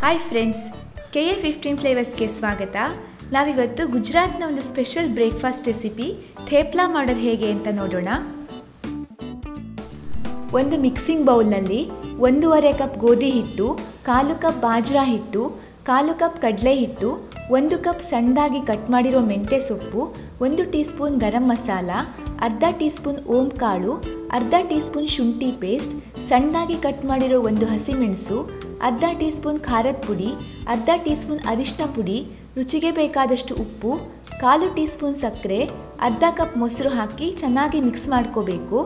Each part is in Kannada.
ಹಾಯ್ ಫ್ರೆಂಡ್ಸ್, KA15 ಫ್ಲೇವರ್ಸ್ಗೆ ಸ್ವಾಗತ. ನಾವಿವತ್ತು ಗುಜರಾತ್ನ ಒಂದು ಸ್ಪೆಷಲ್ ಬ್ರೇಕ್ಫಾಸ್ಟ್ ರೆಸಿಪಿ ಥೇಪ್ಲಾ ಮಾಡೋದು ಹೇಗೆ ಅಂತ ನೋಡೋಣ. ಒಂದು ಮಿಕ್ಸಿಂಗ್ ಬೌಲ್ನಲ್ಲಿ 1.5 ಕಪ್ ಗೋಧಿ ಹಿಟ್ಟು, 1/4 ಕಪ್ ಬಾಜ್ರಾ ಹಿಟ್ಟು, 1/4 ಕಪ್ ಕಡಲೆ ಹಿಟ್ಟು, 1 ಕಪ್ ಸಣ್ಣದಾಗಿ ಕಟ್ ಮಾಡಿರೋ ಮೆಂತ್ಯ ಸೊಪ್ಪು, 1 ಟೀ ಸ್ಪೂನ್ ಗರಂ ಮಸಾಲ, ಅರ್ಧ ಟೀ ಸ್ಪೂನ್ ಓಂ ಕಾಳು, ಅರ್ಧ ಟೀ ಸ್ಪೂನ್ ಶುಂಠಿ ಪೇಸ್ಟ್, ಸಣ್ಣದಾಗಿ ಕಟ್ ಮಾಡಿರೋ 1 ಹಸಿಮೆಣಸು, ಅರ್ಧ ಟೀ ಸ್ಪೂನ್ ಖಾರದ ಪುಡಿ, ಅರ್ಧ ಟೀ ಸ್ಪೂನ್ ಅರಿಶಿನ ಪುಡಿ, ರುಚಿಗೆ ಬೇಕಾದಷ್ಟು ಉಪ್ಪು, 1/4 ಟೀ ಸ್ಪೂನ್ ಸಕ್ಕರೆ, ಅರ್ಧ ಕಪ್ ಮೊಸರು ಹಾಕಿ ಚೆನ್ನಾಗಿ ಮಿಕ್ಸ್ ಮಾಡ್ಕೋಬೇಕು.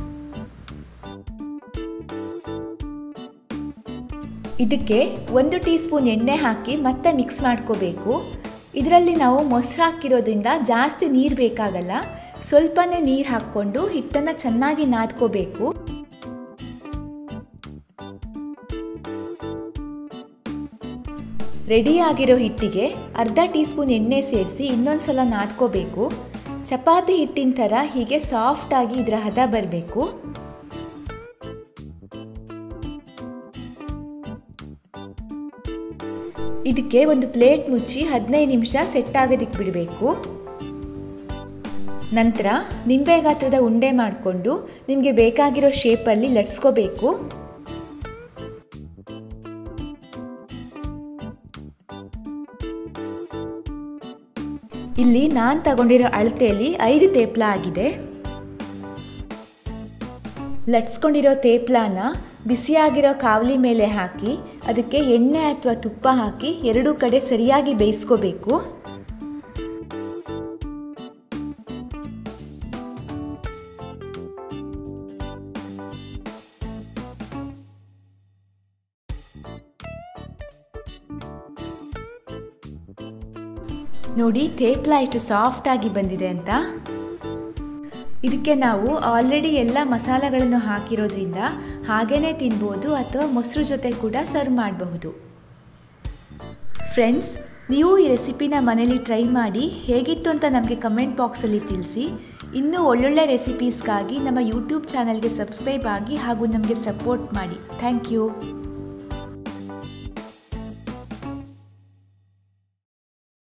ಇದಕ್ಕೆ 1 ಟೀ ಸ್ಪೂನ್ ಎಣ್ಣೆ ಹಾಕಿ ಮತ್ತೆ ಮಿಕ್ಸ್ ಮಾಡ್ಕೋಬೇಕು. ಇದರಲ್ಲಿ ನಾವು ಮೊಸರು ಹಾಕಿರೋದ್ರಿಂದ ಜಾಸ್ತಿ ನೀರು ಬೇಕಾಗಲ್ಲ, ಸ್ವಲ್ಪನೇ ನೀರು ಹಾಕ್ಕೊಂಡು ಹಿಟ್ಟನ್ನು ಚೆನ್ನಾಗಿ ನಾದ್ಕೋಬೇಕು. ರೆಡಿಯಾಗಿರೋ ಹಿಟ್ಟಿಗೆ ಅರ್ಧ ಟೀ ಸ್ಪೂನ್ ಎಣ್ಣೆ ಸೇರಿಸಿ ಇನ್ನೊಂದು ಸಲ ನಾದ್ಕೋಬೇಕು. ಚಪಾತಿ ಹಿಟ್ಟಿನ ಥರ ಹೀಗೆ ಸಾಫ್ಟಾಗಿ ಇದರ ಹದ ಬರಬೇಕು. ಇದಕ್ಕೆ ಒಂದು ಪ್ಲೇಟ್ ಮುಚ್ಚಿ 15 ನಿಮಿಷ ಸೆಟ್ ಆಗೋದಕ್ಕೆ ಬಿಡಬೇಕು. ನಂತರ ನಿಂಬೆ ಗಾತ್ರದ ಉಂಡೆ ಮಾಡಿಕೊಂಡು ನಿಮಗೆ ಬೇಕಾಗಿರೋ ಶೇಪಲ್ಲಿ ಲಟ್ಸ್ಕೋಬೇಕು. ಇಲ್ಲಿ ನಾನು ತಗೊಂಡಿರೋ ಅಳತೆಯಲ್ಲಿ 5 ತೇಪ್ಲ ಆಗಿದೆ. ಲಟ್ಸ್ಕೊಂಡಿರೋ ತೇಪ್ಲಾನ ಬಿಸಿಯಾಗಿರೋ ಕಾವಲಿ ಮೇಲೆ ಹಾಕಿ ಅದಕ್ಕೆ ಎಣ್ಣೆ ಅಥವಾ ತುಪ್ಪ ಹಾಕಿ 2 ಕಡೆ ಸರಿಯಾಗಿ ಬೇಯಿಸ್ಕೋಬೇಕು. ನೋಡಿ, ತೇಪ್ಲ ಎಷ್ಟು ಸಾಫ್ಟಾಗಿ ಬಂದಿದೆ ಅಂತ. ಇದಕ್ಕೆ ನಾವು ಆಲ್ರೆಡಿ ಎಲ್ಲ ಮಸಾಲೆಗಳನ್ನು ಹಾಕಿರೋದ್ರಿಂದ ಹಾಗೇ ತಿನ್ಬೋದು ಅಥವಾ ಮೊಸರು ಜೊತೆ ಕೂಡ ಸರ್ವ್ ಮಾಡಬಹುದು. ಫ್ರೆಂಡ್ಸ್, ನೀವು ಈ ರೆಸಿಪಿನ ಮನೇಲಿ ಟ್ರೈ ಮಾಡಿ ಹೇಗಿತ್ತು ಅಂತ ನಮಗೆ ಕಮೆಂಟ್ ಬಾಕ್ಸಲ್ಲಿ ತಿಳಿಸಿ. ಇನ್ನೂ ಒಳ್ಳೊಳ್ಳೆ ರೆಸಿಪೀಸ್ಗಾಗಿ ನಮ್ಮ ಯೂಟ್ಯೂಬ್ ಚಾನಲ್ಗೆ ಸಬ್ಸ್ಕ್ರೈಬ್ ಆಗಿ ಹಾಗೂ ನಮಗೆ ಸಪೋರ್ಟ್ ಮಾಡಿ. Thank you.